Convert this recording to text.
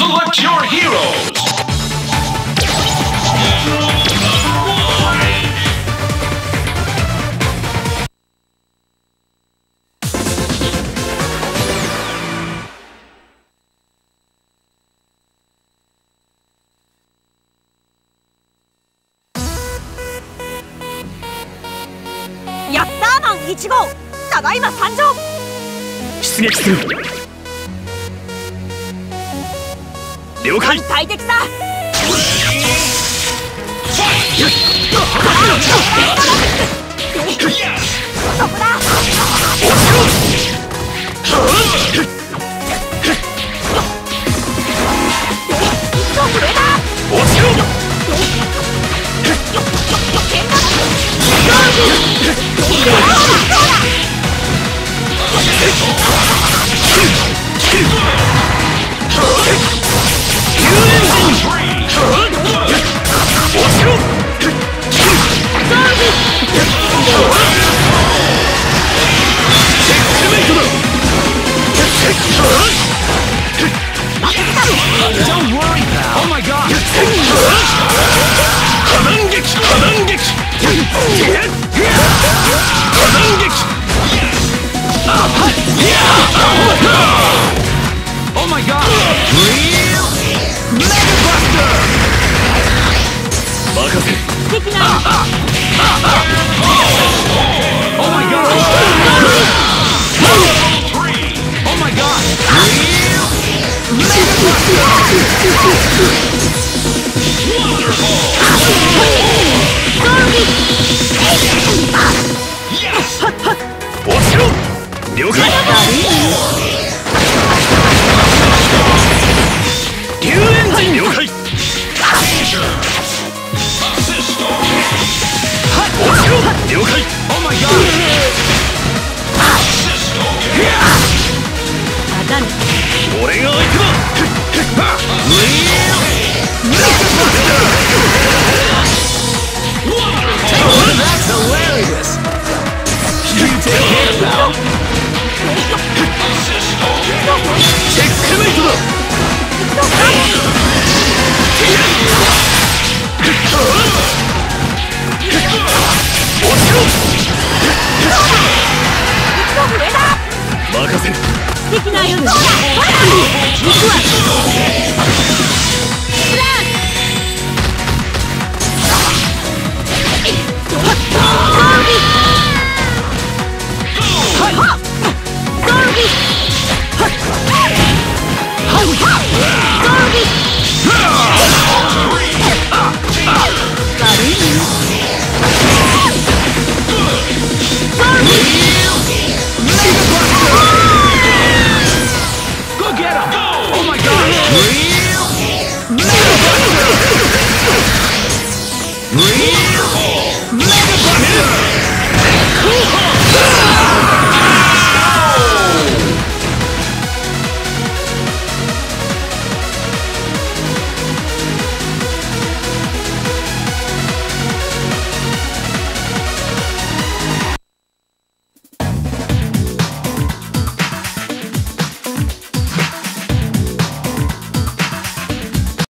Select your heroes! ヤッターマン1号、ただいま参上。 出撃する。了解。 大敵さ。そこだ。それだ。落ちろ。 Don't worry, pal. Oh my god. 破断撃。破断撃。破断撃。Oh my god. Real Mega Buster. 任せ。 敵な。 Oh my god. Oh my god. Real Mega Buster. Wonderful. 落ちろ。了解。竜エンジン了解。落ちろ。了解。Oh my god。俺が相手だ。That's hilarious. You take care, pal. Checkmate だ。落ちろ。任せる。 敵なよ。行くわ。